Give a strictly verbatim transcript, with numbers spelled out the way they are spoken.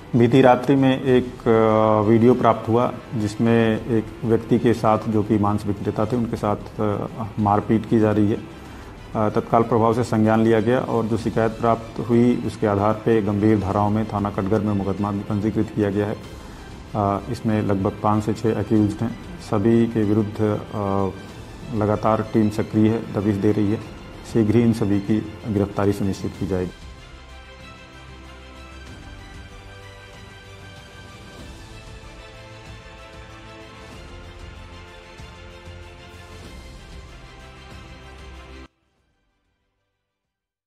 बीती रात्रि में एक वीडियो प्राप्त हुआ जिसमें एक व्यक्ति के साथ, जो कि मांस विक्रेता थे, उनके साथ मारपीट की जा रही है। तत्काल प्रभाव से संज्ञान लिया गया और जो शिकायत प्राप्त हुई उसके आधार पर गंभीर धाराओं में थाना कटघर में मुकदमा पंजीकृत किया गया है। इसमें लगभग पाँच से छः एक्यूज्ड हैं। सभी के विरुद्ध लगातार टीम सक्रिय है, दबिश दे रही है। शीघ्र ही इन सभी की गिरफ्तारी सुनिश्चित की जाएगी।